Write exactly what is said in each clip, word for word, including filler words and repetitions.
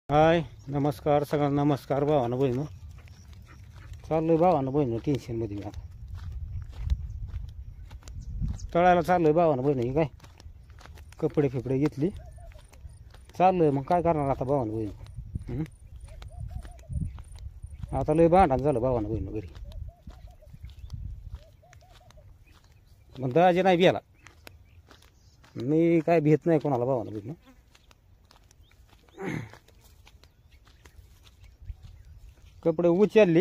हाय नमस्कार सगळ्यांना नमस्कार भावानं बहिणं चाललोय भावानं बहिणं टेन्शनमध्ये मी आता तळायला चाललोय भावानं बहिणं ही काय कपडे फिपडे घेतली चाललोय मग काय करणार आता भावानं बहिणं आता लय भांडण झालं भावानं बहिणं घरी मग दाजी नाही बियाला मी काय भेट नाही कोणाला भावानं बहिणं कपडे उचलली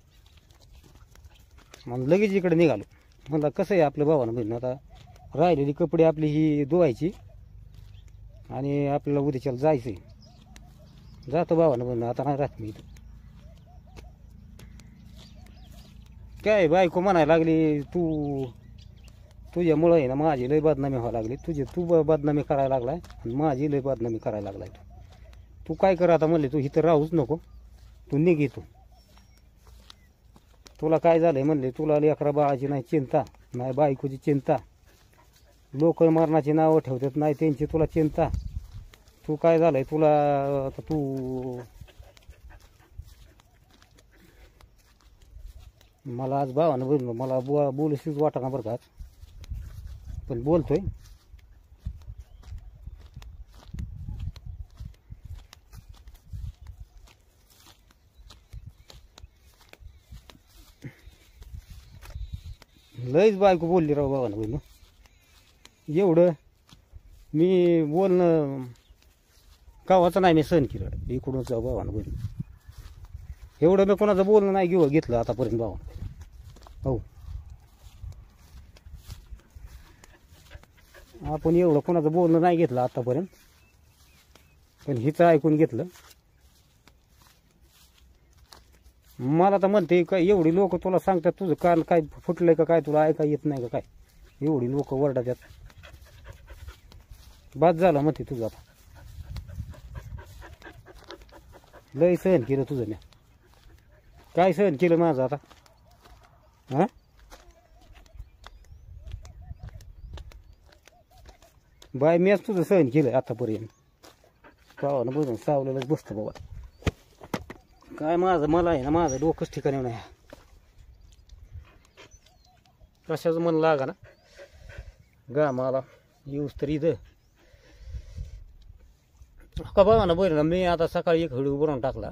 मग लगेच इकडे निघालो म्हणलं कसं आहे आपलं भावानं बहिणं आता राहिलेली कपडे आपली ही धुवायची आणि आपल्याला उद्याच्याला जायचं आहे जातो भावानं बहिणं आता नाही राहत मी इथं काय बायको म्हणायला लागली तू तुझ्यामुळं आहे ना माझी लय बदनामी व्हायला लागली तुझी तू बदनामी करायला लागलाय आणि माझी लय बदनामी करायला लागलाय तू तू काय कर आता म्हणले तू इथं राहूच नको तू निघ तू तुला काय झालंय म्हणले तुला लेकरा बाळाची नाही चिंता नाही बायकोची चिंता लोक मरणाची नावं ठेवतात नाही त्यांची तुला चिंता तू काय झालंय तुला आता तू मला आज भावानं बोल मला बो बोलशीच वाटा ना बरं का पण बोलतोय लयच बायको बोलली राव भावानं बहिण एवढं मी बोलणं कावाचं नाही मी सहन केलं इकडून जाऊ भावानं बहिण एवढं मी कोणाचं बोलणं नाही घेऊ घेतलं आतापर्यंत भावानं हो आपण एवढं कोणाचं बोलणं नाही घेतलं आतापर्यंत पण हिचं ऐकून घेतलं मला तर म्हणते काय एवढी लोक तुला सांगतात तुझं कान काय फुटलंय का काय तुला ऐका येत नाही का काय एवढी लोक वरडातात बाद झालं म्हणते तुझं आता लय सहन केलं तुझं मी काय सहन केलं माझं आता हा बाय मीच तुझं सहन केलं आतापर्यंत पावानं बघून सावलेलंच बसतं बाबा काय माझं मला आहे ना माझं डोकंच ठिकाणी नाही कशाचं मन लागा ना गा मला येऊस तर इथं का बघा ना बरं ना मी आता सकाळी एक व्हिडिओ बनवून टाकला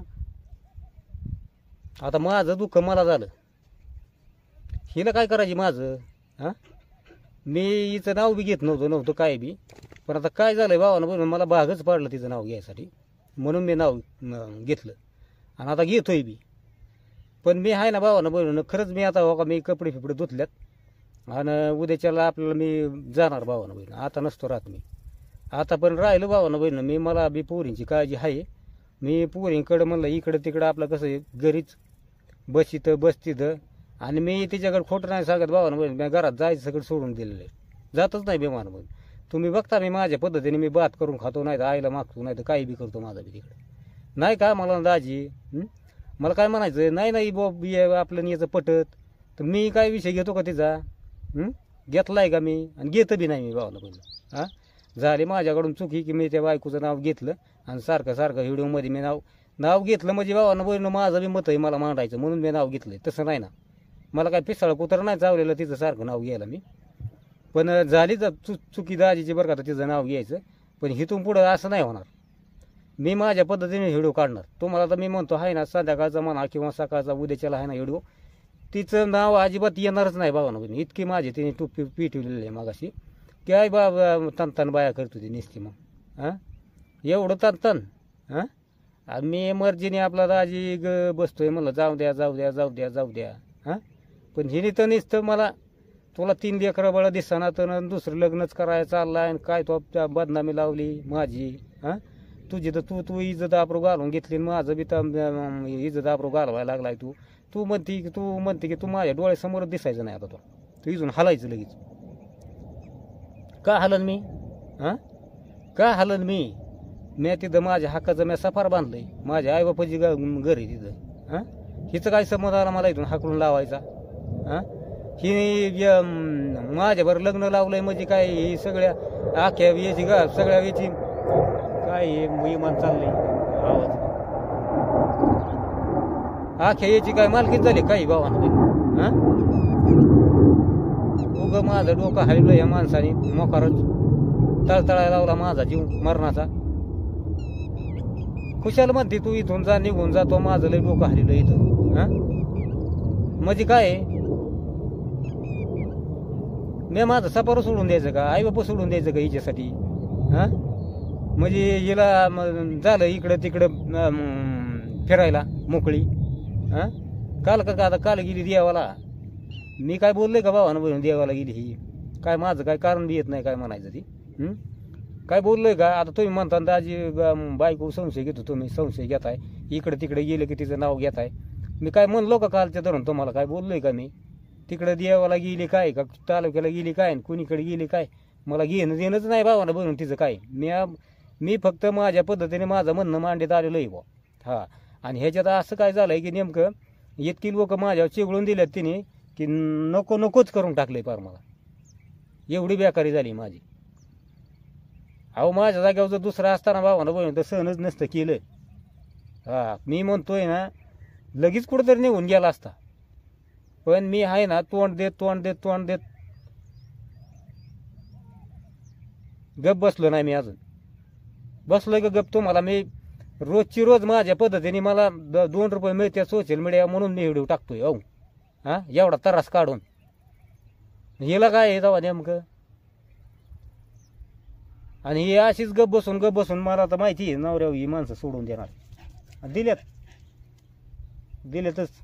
आता माझं दुःख मला झालं हिला काय करायची माझं हां मी हिचं नाव बी घेत नव्हतं नव्हतं काय बी पण आता काय झालंय भावानं बरं मला भागच पाडलं तिचं नाव घ्यायसाठी म्हणून मी नाव घेतलं आणि आता घेतोय बी पण मी आहे ना भावानं बहिणं खरंच मी आता हो का मी कपडे फिपडे धुतल्यात आणि उद्याच्याला आपल्याला मी जाणार भावानं बहिणं आता नसतो राहत मी आता पण राहिलं भावानं बहिणं मी मला बी पोरींची काळजी आहे मी पोरींकडं म्हणलं इकडं तिकडं आपलं कसं आहे घरीच बसितं बसतिथं आणि मी तिच्याकडे खोटं नाही सांगत भावानं बहिणं मी घरात जायचं सगळं सोडून दिलेलं आहे जातच नाही बेमानं बहिण तुम्ही बघता मी माझ्या पद्धतीने मी बात करून खातो नाही तर आईला मागतो नाही तर काही बी करतो माझा बी तिकडे नाही का मला दाजी मला काय म्हणायचं नाही नाही बॉब आपलं याचं पटत तर मी काय विषय घेतो का तिचा घेतलाय का मी आणि घेतं बी नाही मी भावाला बोललं हां झाली माझ्याकडून चुकी की मी त्या बायकोचं नाव घेतलं आणि सारखं सारखं व्हिडिओमध्ये मी नाव नाव घेतलं म्हणजे भावानं बोलणं माझं बी मत आहे मला मांडायचं म्हणून मी नाव घेतलंय तसं नाही ना मला काय पिसाळ कुत्र नाही चावलेलं तिचं सारखं नाव घ्यायला मी पण झाली तर चु चुकी दाजीची बरं का तिचं नाव घ्यायचं पण हिथून पुढं असं नाही होणार मी माझ्या पद्धतीने व्हिडिओ काढणार तुम्हाला तर मी म्हणतो आहे ना संध्याकाळचा म्हणा किंवा सकाळचा उद्याच्याला आहे ना व्हिडिओ तिचं नाव अजिबात येणारच नाही भावानं बहिणी इतकी माझी तिने टुपी पिटवलेली आहे मागाशी काय बा तनतन बाया करत होती निसती मग हां एवढं तनतन हां आणि मी मर्जीने आपला दाजी ग बसतोय म्हणलं जाऊ द्या जाऊ द्या जाऊ द्या जाऊ द्या हां पण हिने तर नुसतं मला तुला तीन लेकरं बळं दिसताना तर दुसरं लग्नच करायचं चाललाय आणि काय तो बदनामी लावली माझी हां तुझी तर तू तू इज्जत आबरू घालून घेतली माझं बी तर इज्जत आबरू घालवायला लागलाय तू तू म्हणते की तू म्हणते की तू माझ्या डोळ्यासमोरच दिसायचं नाही आता तो तू इथून हलायचं लगेच का हलन मी हां का हलन मी मी तिथं माझ्या हक्काचं मी सफार बांधलंय माझ्या आईबापाची घर आहे तिथं हां हिचं काय संबंध आला मला इथून हाकलून लावायचा हां ही माझ्यावर लग्न लावलंय म्हणजे काय ही सगळ्या आख्या याची गा सगळ्या याची काय विमान चाललंय आवाज आख्या याची काय मालकीच झाली काही भावानं हा उग माझं डोकं हललं या माणसाने मोकारच तळतळायला लावला माझा जीव मरणाचा. खुशाल म्हणते तू इथून जा निघून जातो माझं लय डोकं हललं इथं हा म्हणजे काय मी माझं सपार सोडून द्यायचं का आई बापा सोडून द्यायचं का हिच्यासाठी हा म्हणजे हिला झालं इकडं तिकडं फिरायला मोकळी हा काल का आता काल गेली देवाला मी काय बोललोय का भावानं बोलून देवाला गेली ही काय माझं काय कारण बी येत नाही काय म्हणायचं ती काय बोललोय का आता तुम्ही म्हणता दाजी बायको संशय घेतो तुम्ही संशय घेताय इकडे तिकडे गेले की तिचं नाव घेताय मी काय म्हणलो का कालच्या धरून तुम्हाला काय बोललोय का मी तिकडे देवाला गेली काय का तालुक्याला गेली काय कुणीकडे गेली काय मला घेणं देणंच नाही भावानं बनवून तिचं काय मी मी फक्त माझ्या पद्धतीने माझं म्हणणं मांडीत आलेलं आहे बुवा हा आणि ह्याच्यात असं काय झालंय की नेमकं इतकी लोक माझ्यावर चिघळून दिल्यात तिने की नको नकोच करून टाकले पार मला एवढी बेकारी झाली माझी. अहो माझ्या जागेवर जर दुसरा असताना भावानं बनवून तर सहनच नसतं केलं हा मी म्हणतोय ना लगेच कुठंतरी निघून गेला असता पण मी आहे ना तोंड देत तोंड देत तोंड देत गप बसलो नाही मी अजून बसलोय का गप तुम्हाला मी रोजची रोज माझ्या पद्धतीने मला दोन रुपये मिळते सोशल मीडिया म्हणून मी व्हिडिओ टाकतोय अहो हा एवढा त्रास काढून हिला काय आहे तेव्हा नेमकं आणि ही अशीच गप बसून गप बसून मला तर माहिती आहे नवऱ्या ही माणसं सोडून देणार दिल्यात दिलेतच.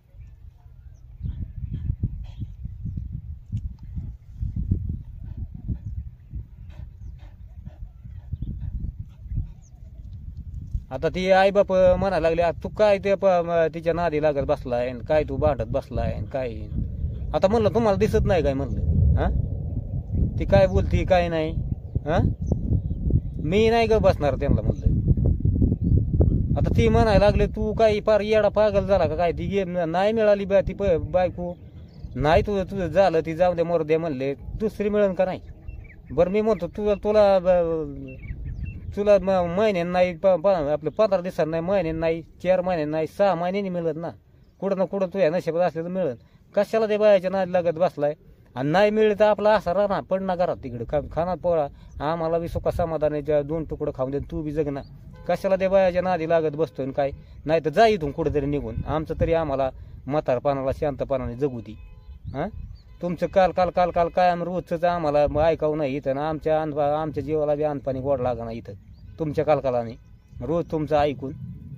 आता ती आई बाप म्हणायला लागले तू काय ते तिच्या नादी लागत बसलाय काय तू भांडत बसलाय काय आता म्हणलं तुम्हाला दिसत नाही काय म्हणलं हा ती काय बोलती काय नाही हा मी नाही ग बसणार त्यांना म्हणलं. आता ती म्हणायला लागले तू काही पार येडा पागल झाला का काय ती गेम नाही मिळाली बा ती बायको नाही तुझं तुझं झालं ती जाऊ दे मरू दे म्हणले दुसरी मिळेल का नाही बरं मी म्हणतो तुला तुला तुला महिन्यानं नाही आपलं पंधरा दिवसांनी नाही महिन्यानं नाही चार महिन्यानं नाही सहा महिन्यांनी मिळत ना कुठं ना कुठं तुझ्या नशिबात असलं तर मिळत कशाला ते बायाच्या नादी लागत बसलाय आणि नाही मिळलं तर आपला असा राहणार पडणार घरात तिकडे का खाना पोळा आम्हाला बी सुखा समाधानाच्या दोन तुकडं खाऊन दे तू बी जगना कशाला त्या बायाच्या नादी लागत बसतोय काय नाही तर जा इथून कुठेतरी निघून आमचं तरी आम्हाला म्हातारपणाला शांतपणाने जगू दे हां तुमचं काल काल काल काल काय आम्ही रोजच आम्हाला ऐकावं नाही इथं ना आमच्या अन आमच्या जीवाला बी अनपाणी गोड लागा ना इथं तुमच्या कालकालाने रोज तुमचं ऐकून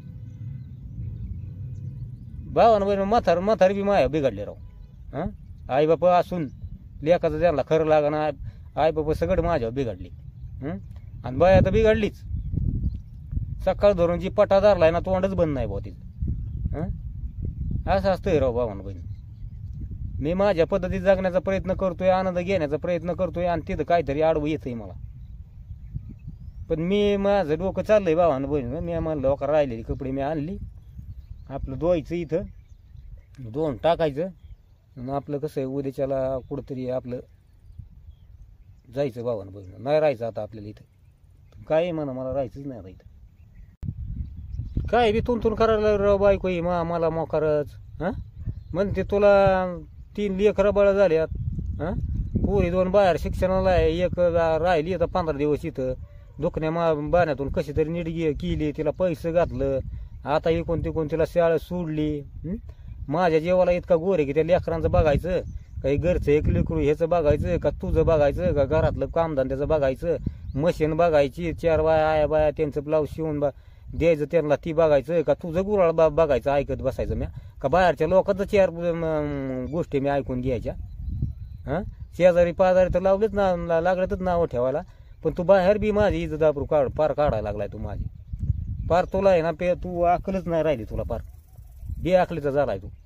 भावानं बहिण म्हातार म्हातारी बी माया बिघडले राव हां आई बापा असून लेखाचं त्यांना खरं लागा ना आई बापा सगळं माझ्यावर बिघडली आणि बाया तर बिघडलीच सकाळ धरून जी पटा धरलाय ना तोंडच बंद नाही भाऊ तिथं हां असं असतंय राव भावानं बहिणी मी माझ्या पद्धतीत जगण्याचा प्रयत्न करतोय आनंद घेण्याचा प्रयत्न करतोय आणि तिथं काहीतरी आडवं येतंय मला पण मी माझं डोकं चाललंय भावानं बहिणी मी म्हणलं का राहिलेली कपडे मी आणली आपलं धुवायचं इथं दोन टाकायचं आणि आपलं कसं आहे उद्याच्याला कुठंतरी आपलं जायचं भावानं बहिणी नाही राहायचं आता आपल्याला इथं काय म्हणा मला राहायचंच नाही आता इथं काय बी तुंतून करायला राव बायको ही मा मला मोकारच हां म्हणते तुला तीन लेकरं बाळ झाल्यात हां पोरी दोन बाहेर शिक्षणाला आहे एक राहिली आता पंधरा दिवस इथं दुखण्या मा बाण्यातून कशी तरी नीट गे केली तिला पैसे घातलं आता इकून तिकून तिला शाळा सोडली माझ्या जेवाला इतका गोर आहे की त्या लेकरांचं बघायचं काही घरचं एक लेकरू ह्याचं बघायचं का तुझं बघायचं का घरातलं कामधंद्याचं बघायचं मशीन बघायची चार बाया आया बाया त्यांचं ब्लाऊज शिवून बा द्यायचं त्यांना ती बघायचं का तुझं गुराळ बा बघायचं ऐकत बसायचं म्या का बाहेरच्या लोकांचं चार गोष्टी मी ऐकून घ्यायच्या हां शेजारी पाजारी तर लावलेच ना लागलेतच नावं ठेवायला पण तू बाहेर बी माझी इज्जत दाबरू काढ पार काढायला लागलाय तू माझी पार तुला आहे ना पे तू अकलच नाही राहिली तुला पार बे अकलीचा झालाय तू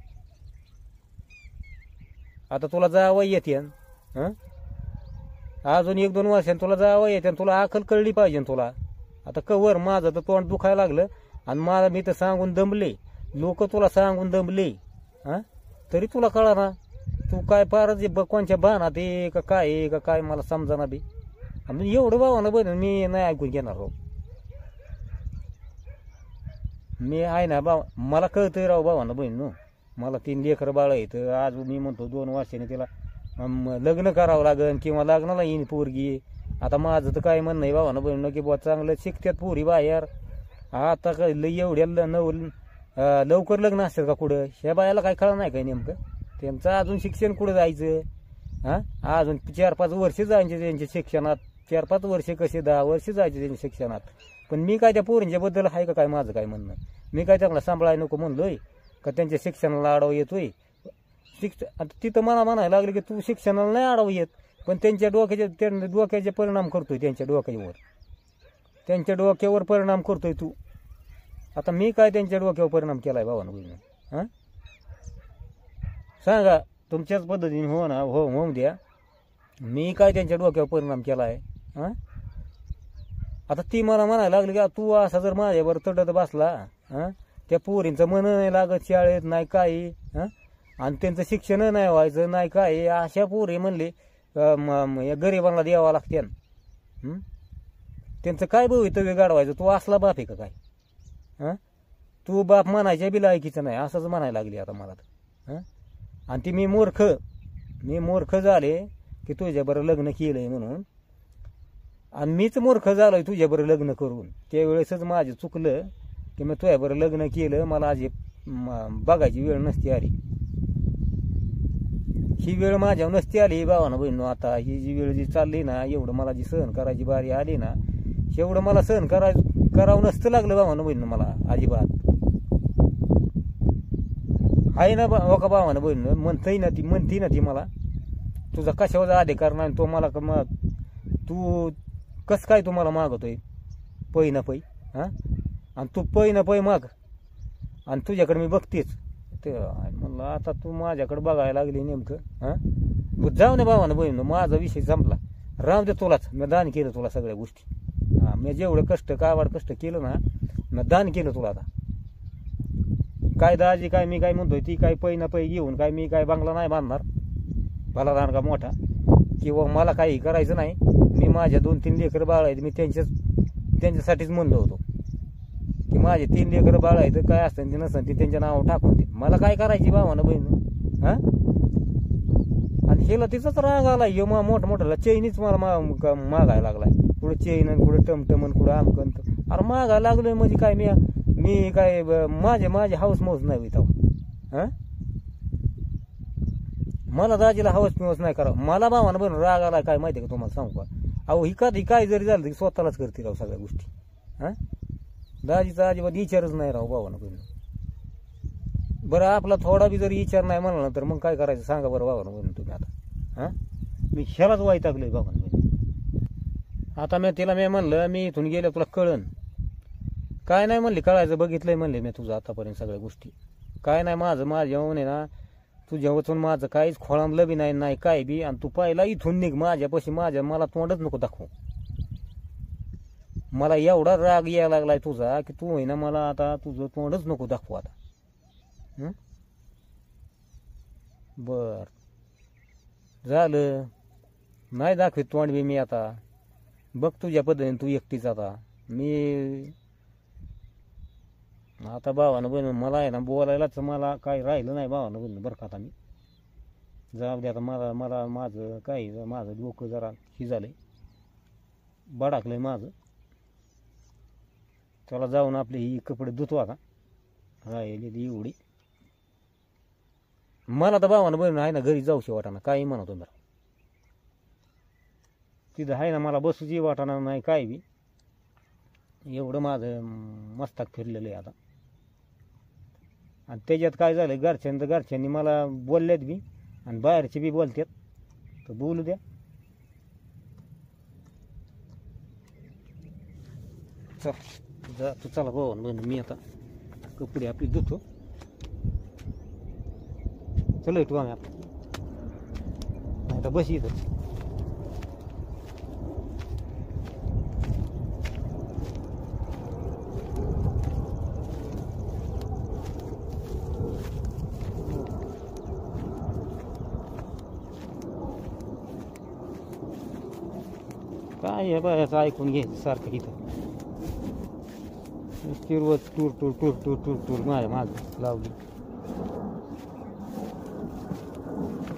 आता तुला जावं येते हां अजून एक दोन वर्षांनी तुला जावं येते तुला अकल कळली पाहिजे तुला आता कवर माझं तर तोंड दुखायला लागलं आणि मला मी तर सांगून दमले लोक तुला सांगून दमले हां तरी तुला कळा ना तू काय पारच कोणच्या बाणात आहे का काय आहे का काय मला समजाना बी आणि एवढं भावानं बन मी नाही ऐकून घेणार हो मी आहे ना भाव, मला कळतंय राव भावांना बहीण नो, मला तीन लेकरं बाळ आहेत. आज मी म्हणतो दोन वर्षाने तिला अम, लग्न करावं लागेल किंवा लग्नाला येईन पोरगी. आता माझं तर काय म्हणणं आहे भावांना बहीण की बुवा चांगलं शिकतात पोरी बाहेर. आता काय लई एवढ्या ल- नव अं, लवकर लग्न असतात का कुठं? ह्या बायाला काय कळलं नाही काय नेमकं त्यांचं अजून शिक्षण कुठं जायचं? हां, अजून चार पाच वर्ष जायचे त्यांच्या शिक्षणात. चार पाच वर्ष कसे दहा वर्ष जायचे त्यांच्या शिक्षणात. पण मी काय त्या पोरींच्याबद्दल आहे का काय माझं काय म्हणणं? मी काय त्यांना सांभाळायला नको म्हणलोय का त्यांच्या शिक्षणाला आडावं येतोय? शिक्ष आता तिथं मला म्हणायला लागले की तू शिक्षणाला नाही आडावं येत, पण त्यांच्या डोक्याचे त्यांच्या डोक्याचे परिणाम करतोय त्यांच्या डोक्यावर, त्यांच्या डोक्यावर परिणाम करतोय तू. आता मी काय त्यांच्या डोक्यावर परिणाम केलाय भावानं बहिणी? हां, सांगा तुमच्याच पद्धतीने. हो ना, हो होऊन द्या. मी काय त्यांच्या डोक्यावर परिणाम केला आहे? हां, आता ती मला म्हणायला लागली का तू असा जर माझ्यावर तडत बसला, हां, त्या पोरींचं मन नाही लागत शाळेत नाही काही, हां, आणि त्यांचं शिक्षण नाही व्हायचं नाही काय, अशा पोरी म्हणले गरिबांना द्यावा लागते. त्यांचं काय भवितव्य गाडवायचं? तू असला बाप आहे का काय? हां, तू बाप म्हणायच्या बी लायकीचं नाही असंच म्हणायला लागली आता मला तर. हां, आणि ती मी मूर्ख मी मूर्ख झाले की तुझ्याबरोबर लग्न केलं आहे म्हणून, आणि मीच मूर्ख झालोय तुझ्याबरोबर लग्न करून. त्यावेळेसच माझं चुकलं की मी तुझ्याबरोबर लग्न केलं, मला आज बघायची वेळ नसती आली. ही वेळ माझ्या नसती आली भावानं बहिणो. आता ही जी वेळ जी चालली ना, एवढं मला जी सहन करायची बारी आली ना, एवढं मला सहन कराय करावं नसतं लागलं भावानं बहिणं मला अजिबात. आहे ना बा का भावानं बहिणं? म्हणतही ना ती म्हणती ना ती मला तुझा कशावर अधिकार नाही, तो मला का मग तू कसं काय तुम्हाला मागतोय पै ना पै? हां, आणि तू पै ना पै माग आणि तुझ्याकडे मी बघतेच. ते म्हणलं आता तू माझ्याकडे बघायला लागली नेमकं. हां, जाऊ नये भावानं बहिण, माझा विषय संपला. राहू दे तुलाच, मी दान केलं तुला सगळ्या गोष्टी. हां, मी जेवढं कष्ट कावाड कष्ट केलं ना, मी दान केलं तुला. आता काय दाजी काय मी काय म्हणतोय ती काय पै ना पै घेऊन काय मी काय बंगला नाही बांधणार भला दान का मोठा, किंवा मला काही करायचं नाही. मी माझ्या दोन तीन लेकर बाळ आहेत, मी त्यांच्याच त्यांच्यासाठीच म्हणलो होतो की माझे तीन लेकर बाळ आहेत, काय असतं ते नसतं ते त्यांच्या नावावर टाकून दे. मला काय करायची भावानं बहीण? हां, आणि हेला तिचाच राग आला. यो मग मोठा मोठ्याला चैनीच मला मा मागायला लागलाय. कुठं चैन आणि कुठं टमटमन कुठं आमकन. अरे मागायला लागलोय म्हणजे काय मी मी काय माझे माझे हाऊस मौस नाही होई तेव्हा. हां, मला दाजीला हाऊस मौस नाही करावं. मला भावानं बहिण राग आला काय माहिती का तुम्हाला सांगू का? अहो ही का काय जरी झालं तरी स्वतःलाच करते राव सगळ्या गोष्टी. हां, दाजीचा अजिबात विचारच नाही राव भावानं बहिण. बरं आपला थोडा बी जरी विचार नाही म्हणला तर मग काय करायचं सांगा बरं भावानं बहिण तुम्ही आता? हां, मी ह्यालाच वैतागलोय भावानं बहिण. आता मी तिला मी म्हणलं मी इथून गेलं तुला कळन काय नाही म्हणली. कळायचं बघितलंय म्हणले मी तुझं आतापर्यंत सगळ्या गोष्टी. काय नाही माझं माझ्या आहे ना, तुझ्या वचून माझं काहीच खोळांबलं बी नाही नाही काय बी. आणि तू पाहिला इथून निघ माझ्यापाशी. माझ्या मला तोंडच नको दाखवू. मला एवढा राग यायला लागलाय तुझा की तू आहे ना मला आता तुझं तोंडच नको दाखवू आता. बर झालं नाही दाखवीत तोंड बी मी आता. बघ तुझ्या पद्धतीने तू एकटीच. आता मी आता भावानं बहिण मला आहे ना बोलायलाच मला काय राहिलं नाही भावानं बहिण बरं का. आता मी जाऊ दे आता. मला मला माझं काय माझं डोकं जरा ही झालंय बडाकलंय माझं. त्याला जाऊन आपले ही कपडे धुतो आता राहिलेली एवढी. मला तर भावानं बहिण आहे ना घरी जाऊशी वाटाना काही म्हणतो बरं. तिथं आहे ना मला बसूची वाटाना नाही काय बी. एवढं माझं मस्तक फिरलेलं आहे आता. आणि त्याच्यात काय झालं घरच्यांनी तर घरच्यांनी मला बोलल्यात बी आणि बाहेरचे बी बोलतात तर बोलू द्या. चल जा तू चला भावानं बहिण मी आता कपडे आपली धुतो. चलो येतो आम्ही आपण नाही तर बस इथं. काय आहे बा याचं ऐकून घ्यायचं सारखं इथं. नुसती रोज tour tour tour tour tour tour माझ्या माग लावली.